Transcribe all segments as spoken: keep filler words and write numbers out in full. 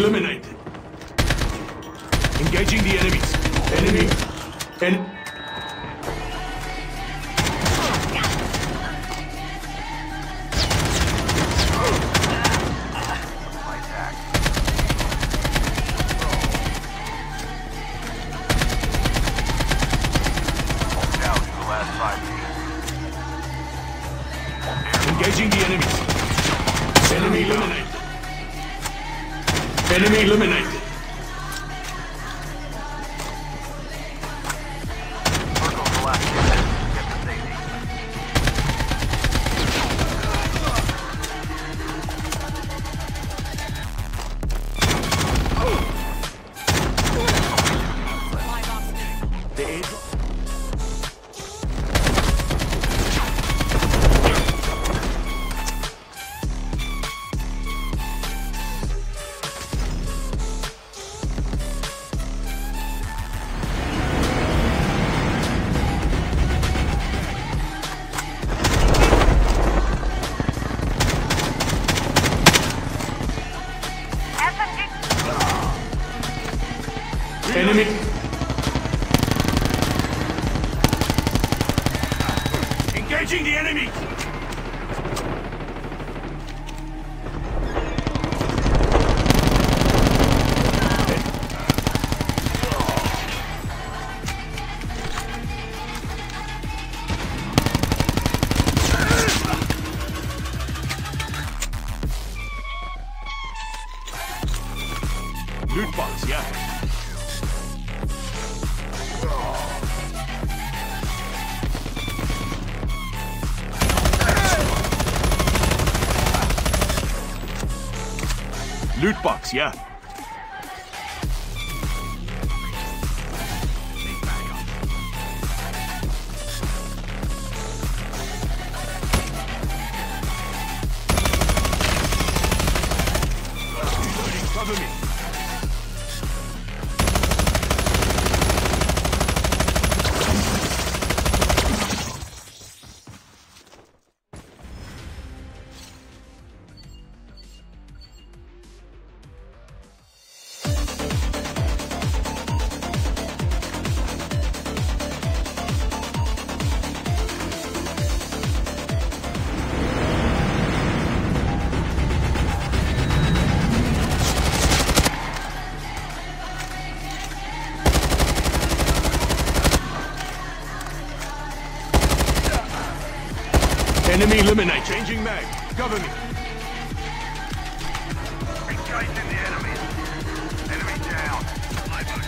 eliminated. Engaging the enemies. Enemy. En Engaging the enemies. Enemy eliminated. Enemy eliminated. Circle the last unit. Get to safety. The airdrop. Enemy. Engaging the enemy. Loot box, yeah. Loot box, yeah. Cover me. Enemy eliminate. Changing mag. Cover me. Engaging the enemy. Enemy down. I move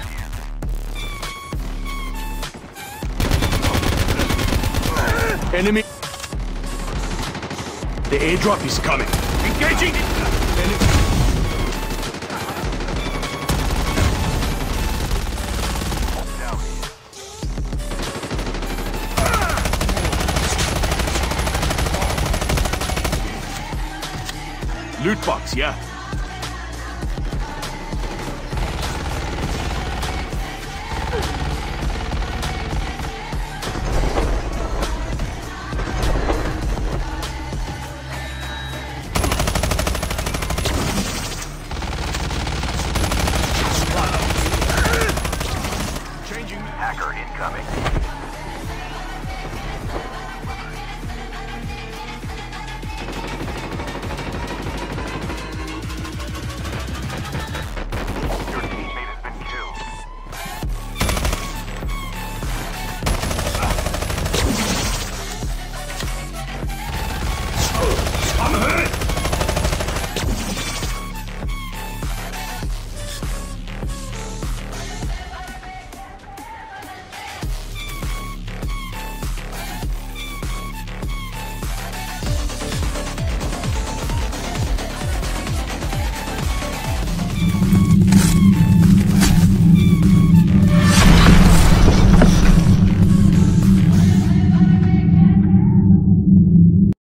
here. Enemy. The airdrop is coming. Engaging the enemy. Down here. Loot box, yeah.